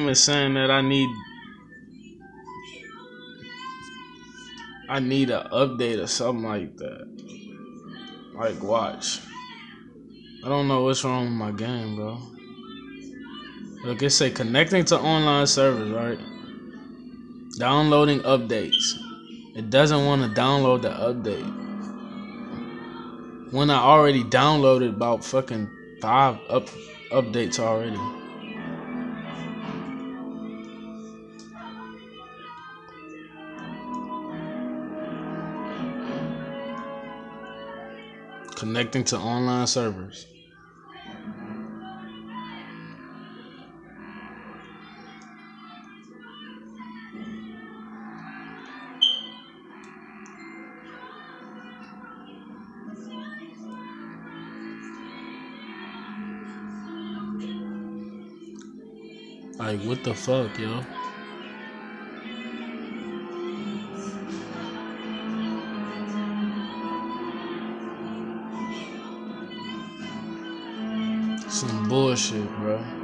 game is saying that I need an update or something like that. Like, watch. I don't know what's wrong with my game, bro. Look, it say connecting to online servers, right? Downloading updates. It doesn't want to download the update. When I already downloaded about fucking 5 updates already. Connecting to online servers. Like, what the fuck, yo? Some bullshit, bro.